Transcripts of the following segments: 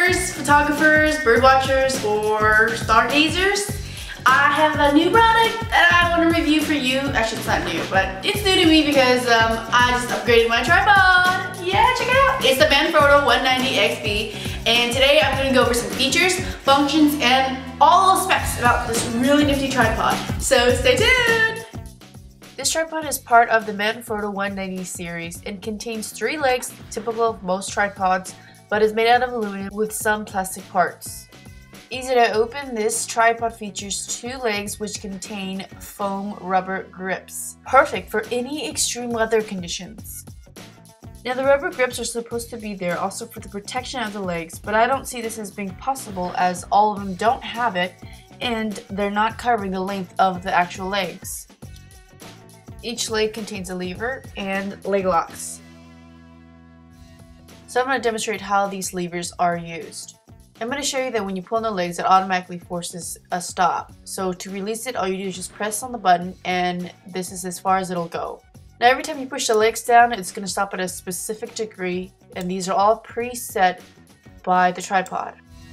vloggers, photographers, bird watchers, or stargazers. I have a new product that I want to review for you. Actually, it's not new, but it's new to me because I just upgraded my tripod. Yeah, check it out. It's the Manfrotto 190XB, and today I'm going to go over some features, functions, and all specs about this really nifty tripod. So stay tuned. This tripod is part of the Manfrotto 190 series and contains 3 legs, typical of most tripods, but is made out of aluminum with some plastic parts. Easy to open, this tripod features 2 legs which contain foam rubber grips, perfect for any extreme weather conditions. Now the rubber grips are supposed to be there also for the protection of the legs, but I don't see this as being possible as all of them don't have it and they're not covering the length of the actual legs. Each leg contains a lever and leg locks. So I'm going to demonstrate how these levers are used. I'm going to show you that when you pull on the legs, it automatically forces a stop. So to release it, all you do is just press on the button and this is as far as it'll go. Now every time you push the legs down, it's going to stop at a specific degree, and these are all preset by the tripod.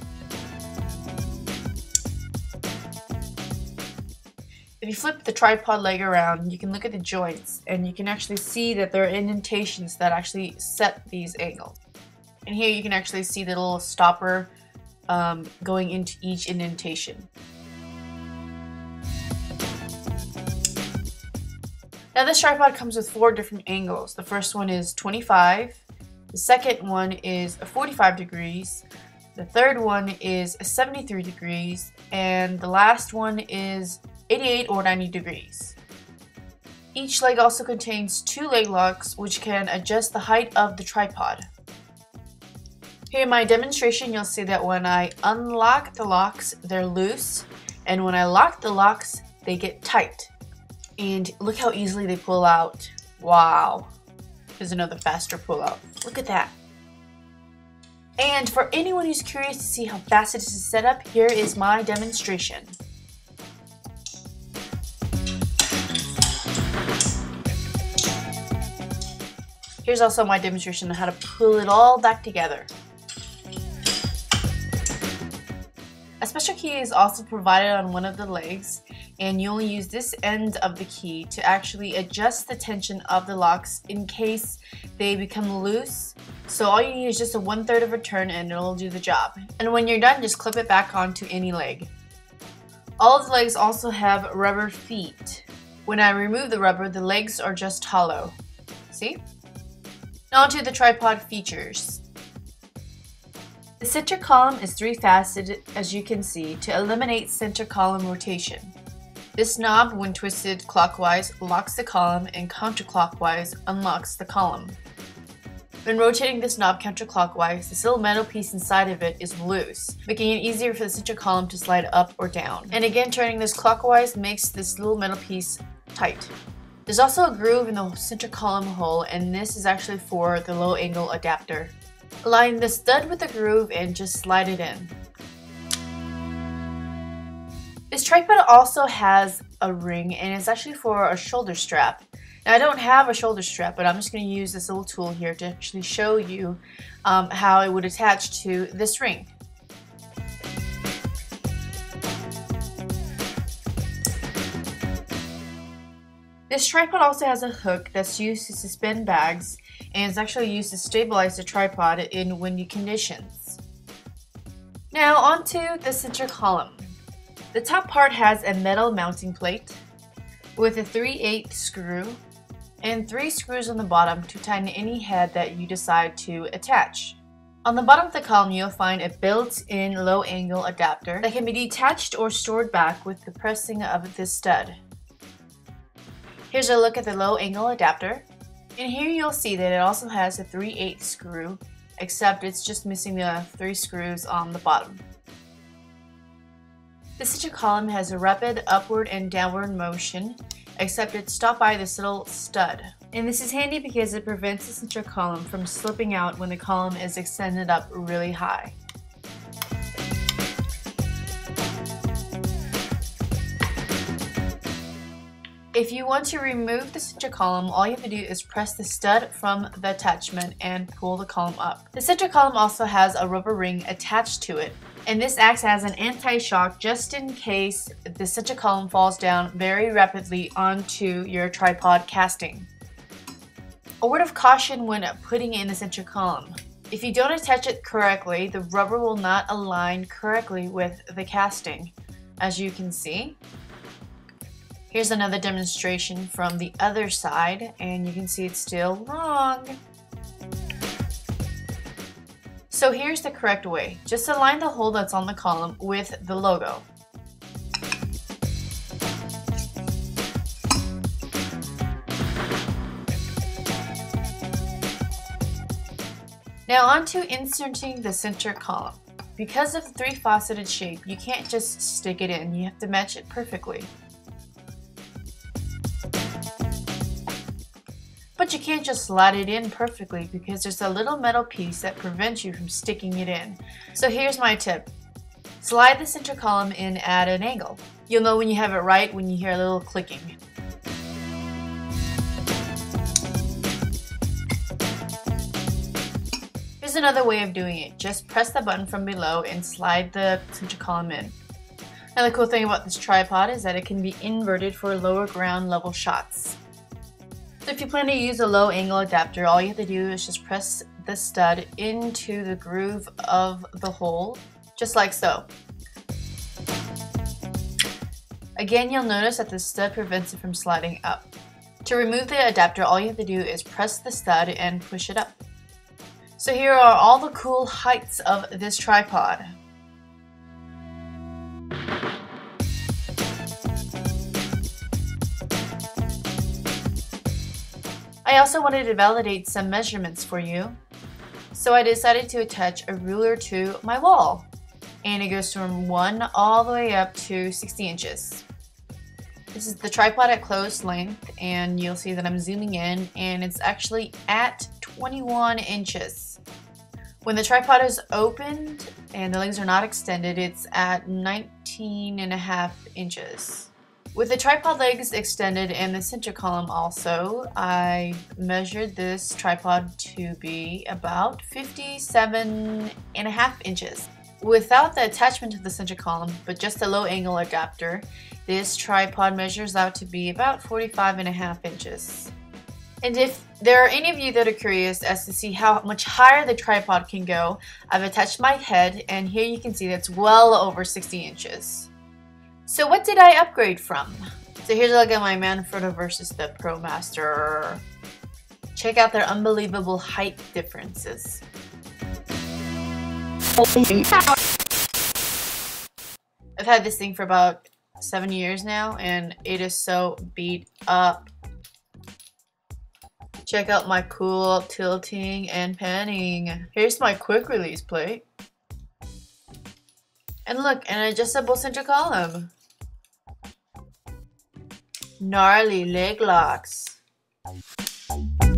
If you flip the tripod leg around, you can look at the joints and you can actually see that there are indentations that actually set these angles. And here you can actually see the little stopper going into each indentation. Now this tripod comes with 4 different angles. The first one is 25, the second one is 45 degrees, the third one is 73 degrees, and the last one is 88 or 90 degrees. Each leg also contains 2 leg locks which can adjust the height of the tripod. Here in my demonstration, you'll see that when I unlock the locks, they're loose, and when I lock the locks, they get tight. And look how easily they pull out. Wow. Here's another faster pull out. Look at that. And for anyone who's curious to see how fast it is to set up, here is my demonstration. Here's also my demonstration on how to pull it all back together. A special key is also provided on one of the legs, and you only use this end of the key to actually adjust the tension of the locks in case they become loose. So all you need is just a 1/3 of a turn and it'll do the job. And when you're done, just clip it back onto any leg. All of the legs also have rubber feet. When I remove the rubber, the legs are just hollow. See? Now onto the tripod features. The center column is 3-faceted, as you can see, to eliminate center column rotation. This knob, when twisted clockwise, locks the column, and counterclockwise unlocks the column. When rotating this knob counterclockwise, this little metal piece inside of it is loose, making it easier for the center column to slide up or down. And again, turning this clockwise makes this little metal piece tight. There's also a groove in the center column hole, and this is actually for the low angle adapter. Align the stud with the groove and just slide it in. This tripod also has a ring, and it's actually for a shoulder strap. Now I don't have a shoulder strap, but I'm just going to use this little tool here to actually show you how it would attach to this ring. This tripod also has a hook that's used to suspend bags, and it's actually used to stabilize the tripod in windy conditions. Now onto the center column. The top part has a metal mounting plate with a 3/8 screw and 3 screws on the bottom to tighten any head that you decide to attach. On the bottom of the column, you'll find a built-in low-angle adapter that can be detached or stored back with the pressing of this stud. Here's a look at the low-angle adapter. And here you'll see that it also has a 3/8 screw, except it's just missing the 3 screws on the bottom. The center column has a rapid upward and downward motion, except it's stopped by this little stud. And this is handy because it prevents the center column from slipping out when the column is extended up really high. If you want to remove the center column, all you have to do is press the stud from the attachment and pull the column up. The center column also has a rubber ring attached to it, and this acts as an anti-shock just in case the center column falls down very rapidly onto your tripod casting. A word of caution when putting in the center column. If you don't attach it correctly, the rubber will not align correctly with the casting, as you can see. Here's another demonstration from the other side, and you can see it's still wrong. So here's the correct way. Just align the hole that's on the column with the logo. Now on to inserting the center column. Because of the three-faceted shape, you can't just stick it in, you have to match it perfectly. But you can't just slide it in perfectly because there's a little metal piece that prevents you from sticking it in. So here's my tip. Slide the center column in at an angle. You'll know when you have it right when you hear a little clicking. Here's another way of doing it. Just press the button from below and slide the center column in. Now the cool thing about this tripod is that it can be inverted for lower ground level shots. So if you plan to use a low angle adapter, all you have to do is just press the stud into the groove of the hole, just like so. Again, you'll notice that the stud prevents it from sliding up. To remove the adapter, all you have to do is press the stud and push it up. So here are all the cool heights of this tripod. I also wanted to validate some measurements for you, so I decided to attach a ruler to my wall, and it goes from 1 all the way up to 60 inches. This is the tripod at close length, and you'll see that I'm zooming in, and it's actually at 21 inches. When the tripod is opened and the legs are not extended, it's at 19.5 inches. With the tripod legs extended and the center column also, I measured this tripod to be about 57.5 inches. Without the attachment to the center column, but just a low angle adapter, this tripod measures out to be about 45.5 inches. And if there are any of you that are curious as to see how much higher the tripod can go, I've attached my head, and here you can see that's well over 60 inches. So what did I upgrade from? So here's a look at my Manfrotto versus the ProMaster. Check out their unbelievable height differences. I've had this thing for about 7 years now, and it is so beat up. Check out my cool tilting and panning. Here's my quick release plate. And look, an adjustable center column. Gnarly leg locks.